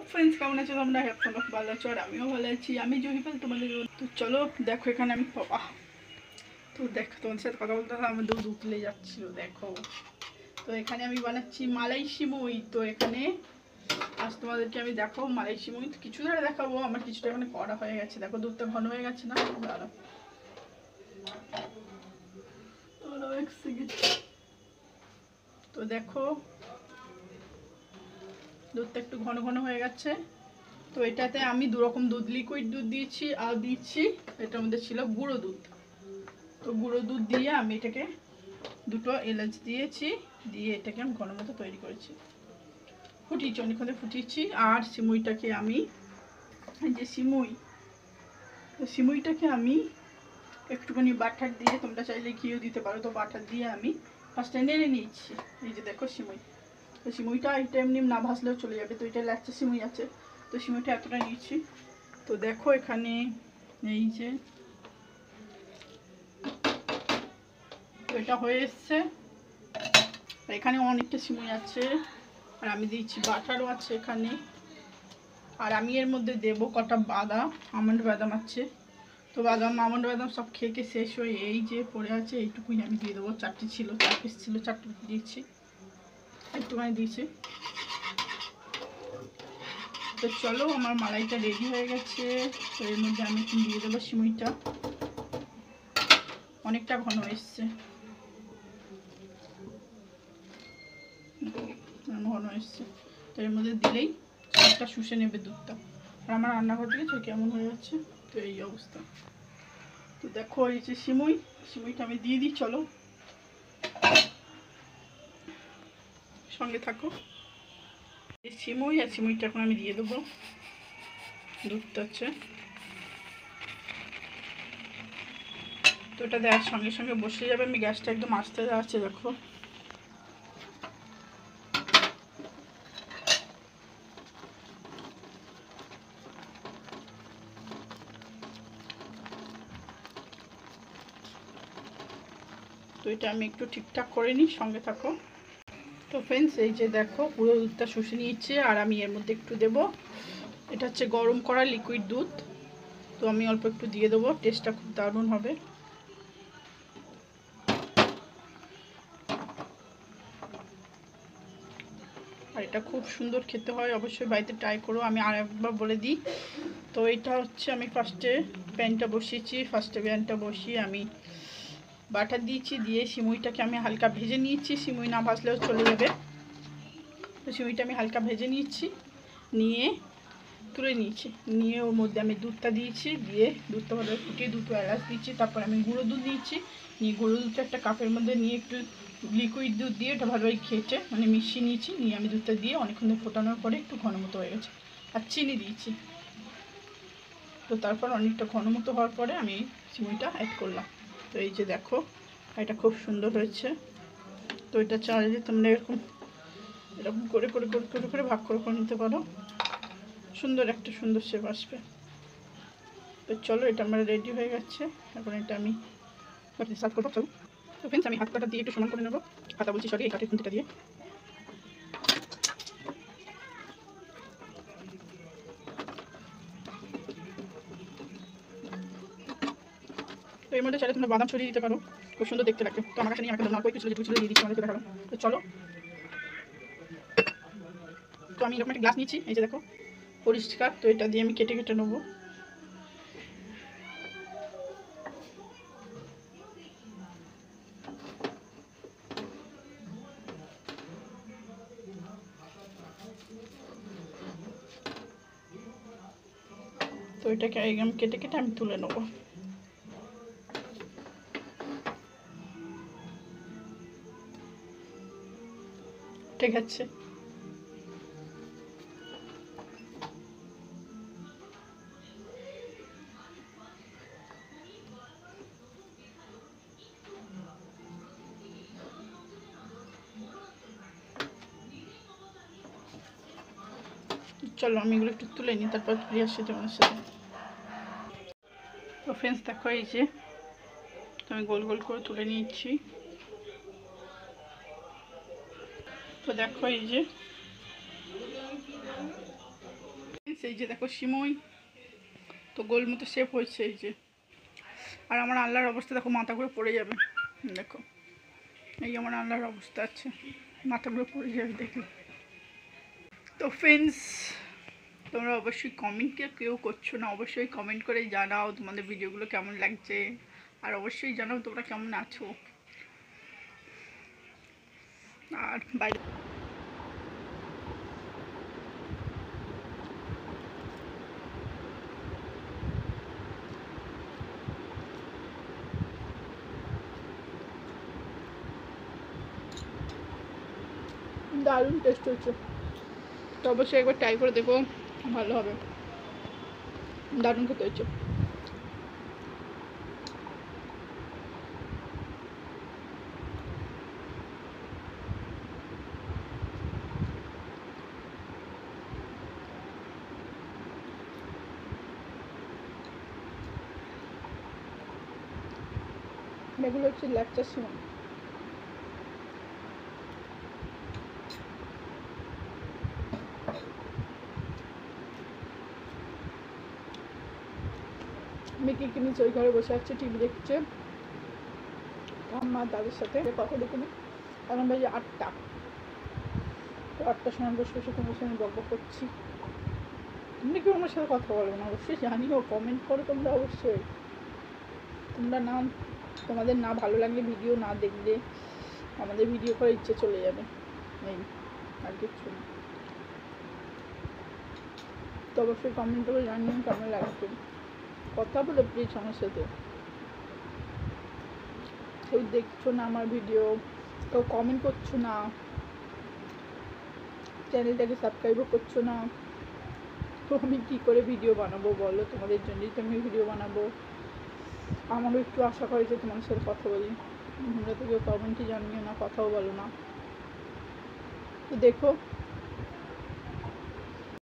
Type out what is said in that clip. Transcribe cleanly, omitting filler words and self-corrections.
Friends, কেমন আছো তোমরা? তোমরা ভালো আছো আর আমিও ভালো আছি। আমি জহিপাল তোমাদের। তো চলো দেখো, এখানে আমি তো দেখো তোমাদের সাথে কথা বলতে আমার দুধ উতলে যাচ্ছিল। দেখো, তো এখানে আমি বানাচ্ছি মালাই সিমুই। তো এখানে আজ তোমাদেরকে আমি দেখো মালাই সিমুই কিছু ধরে দেখাবো। আমার কিছুটা এখানে করা হয়ে গেছে। দেখো দুধটা ঘন হয়ে গেছে না? দাঁড়াও এক সেকেন্ড। তো দেখো দুধটা একটু ঘন ঘন হয়ে গেছে। তো এটাতে আমি দুরকম দুধ, লিকুইড দুধ দিয়েছি আর দিচ্ছি এটার মধ্যে ছিল গুঁড়ো দুধ। তো গুঁড়ো দুধ দিয়ে আমি এটাকে দুটো এলাচ দিয়েছি, দিয়ে এটাকে আমি ঘন মতো তৈরি করেছি, ফুটিয়েছি, অনেকক্ষণ ফুটিয়েছি। আর সিমুইটাকে আমি যে সিমুইটাকে আমি একটুখানি বাটার দিয়ে, তোমরা চাইলে ঘিও দিতে পারো, তো বাটার দিয়ে আমি ফার্স্টে নেড়ে নিয়েছি। এই যে দেখো সিমুই, তো সিমুইটা এটা এমনি না ভাজলেও চলে যাবে। তো এটা লাচ্চা সিমুই আছে, তো সিমুইটা এতটা নিয়েছি। তো দেখো এখানে এই যে এটা হয়ে এসছে। এখানে অনেকটা সিমুই আছে আর আমি দিয়েছি বাটারও আছে এখানে। আর আমি এর মধ্যে দেবো কটা বাদাম, আমন্ড বাদাম আছে। তো বাদাম আমন্ড বাদাম সব খেয়ে শেষ হয়ে এই যে পড়ে আছে, এইটুকুই আমি দিয়ে দেবো। 4টি ছিল, 4 পিস ছিল, 4টি দিয়েছি, একটুখানি দিয়েছি। তো চলো, আমার মালাইটা রেডি হয়ে গেছে। তো এর মধ্যে আমি এখন দিয়ে দেবো সিমুইটা। অনেকটা ঘন এসছে, ঘন এসছে। তো এর মধ্যে দিলেই সবটা শুষে নেবে দুধটা। আর আমার রান্নাঘর থেকে কেমন হয়ে যাচ্ছে, তো এই অবস্থা। তো দেখো এই যে সিমুইটা আমি দিয়ে দিই। চলো সঙ্গে থাকো। এই সিমুই আর সিমুইটা এখন আমি দিয়ে দেবো। দুধটা হচ্ছে, তো এটা দেওয়ার সঙ্গে সঙ্গে বসে যাবে। আমি গ্যাসটা একদম আস্তে আছে। দেখো তো এটা আমি একটু ঠিকঠাক করে নিই, সঙ্গে থাকো। তো ফ্রেন্ডস, এই যে দেখো পুরো দুধটা শুষে নিয়েছে। আর আমি এর মধ্যে একটু দেবো, এটা হচ্ছে গরম করা লিকুইড দুধ। তো আমি অল্প একটু দিয়ে দেবো, টেস্টটা খুব দারুণ হবে। আর এটা খুব সুন্দর খেতে হয়, অবশ্যই বাড়িতে ট্রাই করো। আমি আর একবার বলে দিই। তো এটা হচ্ছে আমি ফার্স্টে প্যানটা বসিয়ে আমি বাটার দিয়েছি, দিয়ে সিমুইটাকে আমি হালকা ভেজে নিয়েছি। সিমুই না ভাজলেও চলে যাবে। তো সিমুইটা আমি হালকা ভেজে নিয়েছি, নিয়ে তুলে নিয়েছি। নিয়ে ওর মধ্যে আমি দুধটা দিয়েছি, দিয়ে দুধটা ভালো ফুটিয়ে দুটো এলাচ দিয়েছি। তারপর আমি গুঁড়ো দুধ দিয়েছি, নিয়ে গুঁড়ো দুধটা একটা কাপের মধ্যে নিয়ে একটু লিকুইড দুধ দিয়ে ওটা ভালোভাবে ঘেটে মিশিয়ে নিয়েছি। নিয়ে আমি দুধটা দিয়ে অনেকক্ষণ ধরে ফোটানোর পরে একটু ঘন মতো হয়ে গেছে। আর চিনি দিয়েছি। তো তারপর অনেকটা ঘন মতো হওয়ার পরে আমি সিমুইটা অ্যাড করলাম। তো এই যে দেখো, এটা খুব সুন্দর হয়েছে। তো এটা চাইলে তোমরা এরকম করে করে করে করে করে ভাগ করে করে নিতে পারো। সুন্দর শেপ আসবে। তো চলো, এটা আমার রেডি হয়ে গেছে। এখন এটা আমি সার্ভ করবো। চলো। তো ফ্রেন্ডস, আমি হাত কাটা দিয়ে একটু সমান করে নেবো। হাতা বলছি, সরি, এই কাঠের খুন্তিটা দিয়ে। তো এর মধ্যে চাইলে তোমরা বাদাম ছড়িয়ে দিতে পারো, খুব সুন্দর দেখতে লাগবে। তো আমার কাছে নিয়ে আমাকে অল্প একটু ছিল দিয়ে দিচ্ছি, আমাদেরকে দেখালাম। তো চলো, তো আমি এরকম একটা গ্লাস নিয়েছি, এই যে দেখো পরিষ্কার। তো এটা দিয়ে আমি কেটে কেটে নেবো। তো এটাকে একদম কেটে কেটে আমি তুলে নেবো। ঠিক আছে। চলো আমি এগুলো একটু তুলে নিই, তারপর ফিরে আসছি তোমার সাথে। তো ফ্রেন্ডস দেখো, এই যে আমি গোল গোল করে তুলে নিয়েছি। তো দেখো এই যে ফ্রেন্ডস, এই যে দেখো সিমই তো গোল মতো শেপ হয়েছে। এই যে, আর আমার আল্লাহর অবস্থা দেখো, মাথা ঘুরে পড়ে যাবে। দেখো এই আমার আল্লাহর অবস্থা আছে, মাথা ঘুরে পড়ে যাবে দেখো। তো ফ্রেন্ডস, তোমরা অবশ্যই কমেন্ট কেউ করছো না, অবশ্যই কমেন্ট করে জানাও তোমাদের ভিডিওগুলো কেমন লাগছে, আর অবশ্যই জানাও তোমরা কেমন আছো। আর বাইরে দারুণ টেস্ট হচ্ছে, তো অবশ্যই একবার ট্রাই করে দেখো, ভালো হবে, দারুণ খেতে হচ্ছে। এগুলো হচ্ছে ল্যাকচা সিমই। মিকি কিনেছে, ওই ঘরে বসে আছে, টিভি দেখছে ঠাম্মা দাদের সাথে কথা দেখে নি। এখন বাজে 8টা, তো 8টার সময় বসে বসে তোমার সঙ্গে গল্প করছি। তোমরা কেউ আমার সাথে কথা বলবে না অবশ্যই জানিও, কমেন্ট করো তোমরা অবশ্যই। তোমরা না, তোমাদের না ভালো লাগলে, ভিডিও না দেখলে আমাদের ভিডিও করার ইচ্ছে চলে যাবে, এই আর কিচ্ছু না। তো অবশ্যই কমেন্ট করে জানিও কেমন লাগছে, কথা বলে প্লিজ আমার সাথে। কেউ দেখছো না আমার ভিডিও, কেউ কমেন্ট করছো না, চ্যানেলটাকে সাবস্ক্রাইবও করছো না, তো আমি কী করে ভিডিও বানাবো বলো? তোমাদের জন্যই তো আমি ভিডিও বানাবো। আমারও একটু আশা করে যে তোমাদের সাথে কথা বলি, তোমরা তো কেউ কমেন্টে জানিও না, কথাও বলো না। তো দেখো